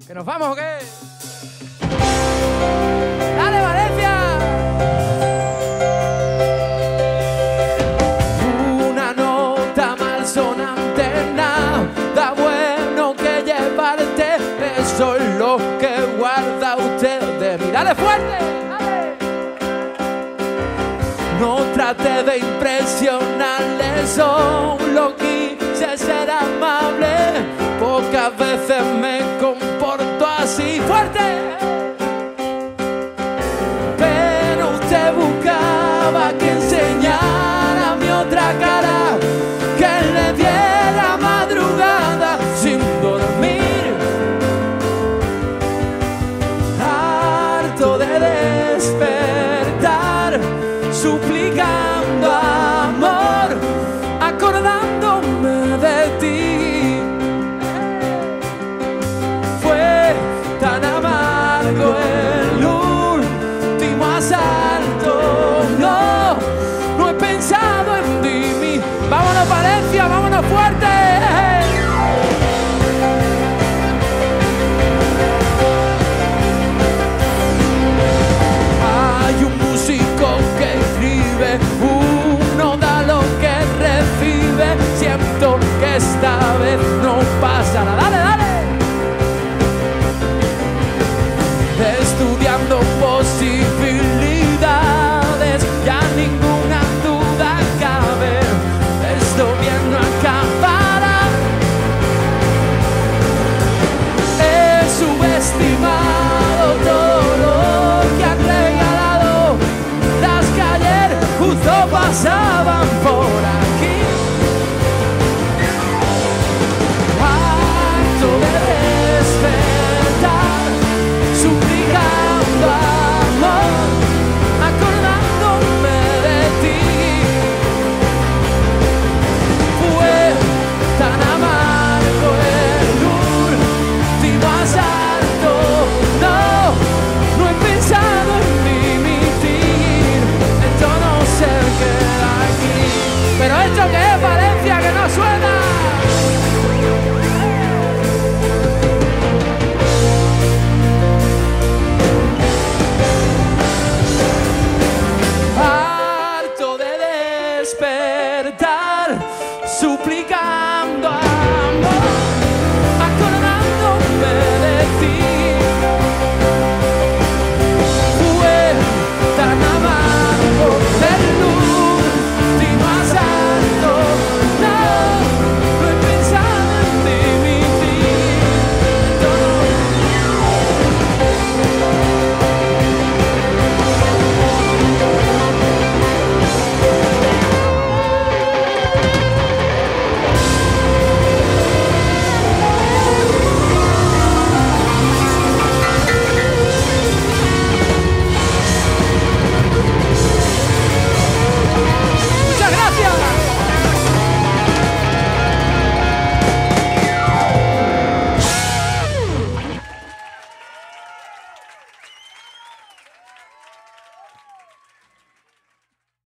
¿Que nos vamos o qué? ¡Dale, Valencia! Una nota malsonante, nada bueno que llevarte. Eso es lo que guarda usted de mí. ¡Dale fuerte! ¡Dale! No trate de impresionarle, solo quise ser amable. Pocas veces me comporto así. ¡Fuerte! Pero usted buscaba que enseñara mi otra cara, que le diera madrugada sin dormir, harto de despertar, suplicando amor, acordándome de ti. Fue tan amargo el último asalto. No he pensado en ti. Vámonos, Valencia, vámonos fuerte. Hay un músico que escribe, uno da lo que recibe. Siento que esta vez no pasará.